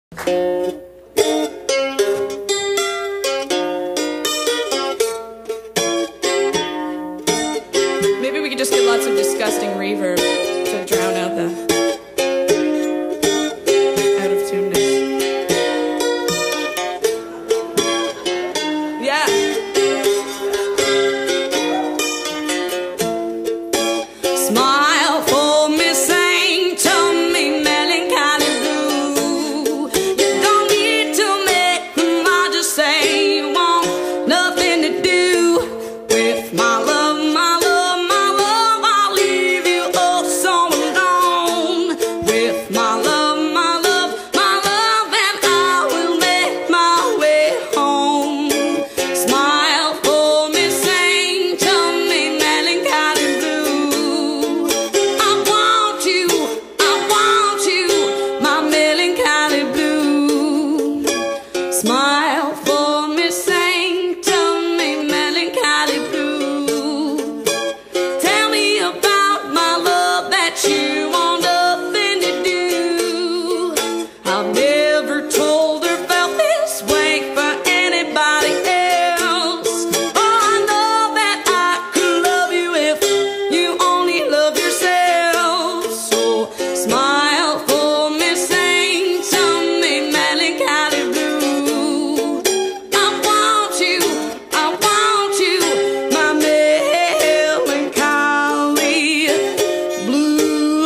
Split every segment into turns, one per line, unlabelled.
Maybe we could just get lots of disgusting reverb to drown out the out-of-tuneness. Yeah. Smile for me, sing to me, melancholy blue. You don't need to make them, I just say you want nothing to do with my love, my love, my love. I'll leave you all so alone with my love, my love, my love, and I will make my way home. Smile for me, sing to me, melancholy blue. I want you, my melancholy blue. Smile for me, sing to me, melancholy blue. Tell me about my love that you want nothing to do. I've never told or felt this way for anybody else. Oh, I know that I could love you if you only love yourself. So smile for me, sing to me, melancholy blue. I want you, my melancholy blue.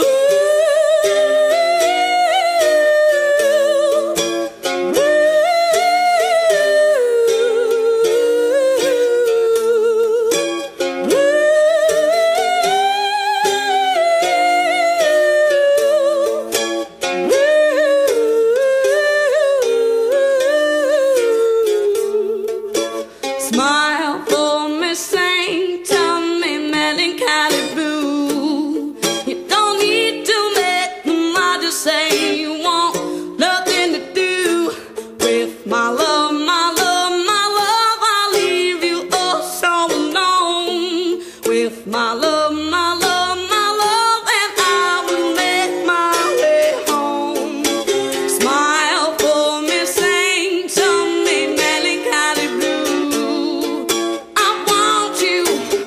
Smile for me, sing to me, melancholy blue. You don't need to make them, I just say you want nothing to do with my love, my love, my love. I'll leave you all so alone with my love, my love, my love, and I will make my way home. Smile for me, sing to me, melancholy blue. I want you,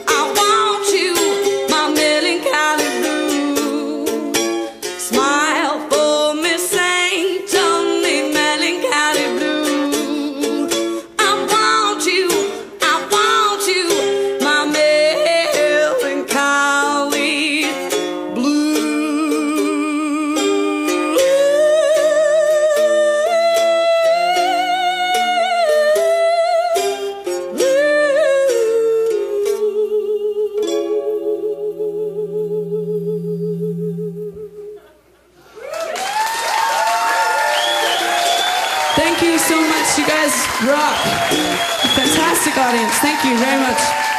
my melancholy blue. Smile for me, sing to me, melancholy blue. I want you, my melancholy blue. Thank you so much, you guys rock. Fantastic audience, thank you very much.